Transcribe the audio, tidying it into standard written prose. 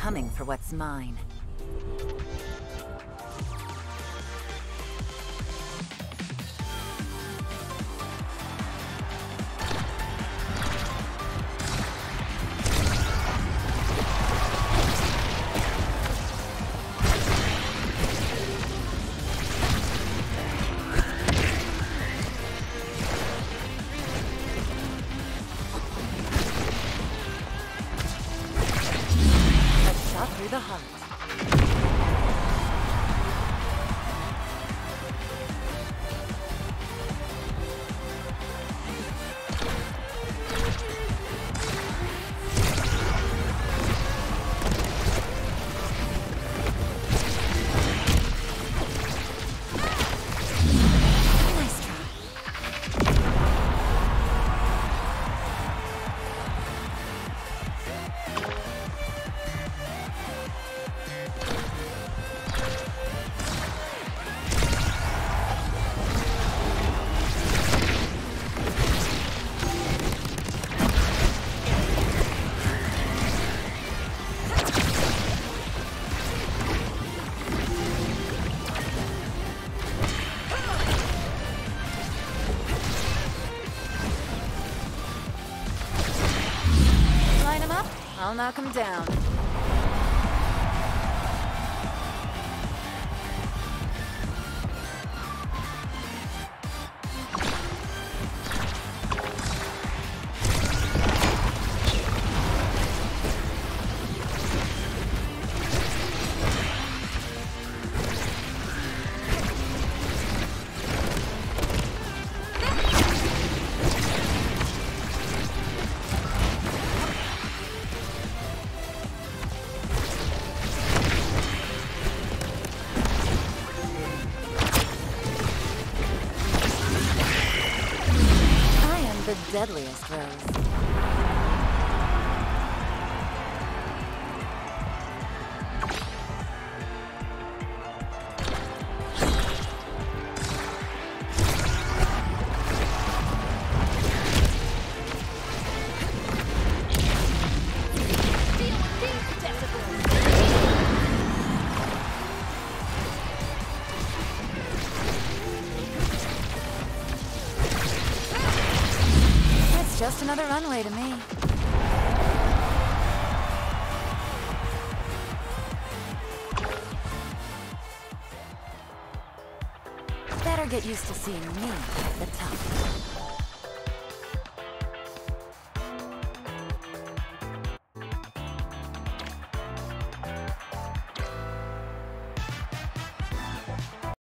coming for what's mine. Through the heart. Nice try. Line him up, I'll knock him down. The deadliest rose. Just another runway to me. Better get used to seeing me at the top.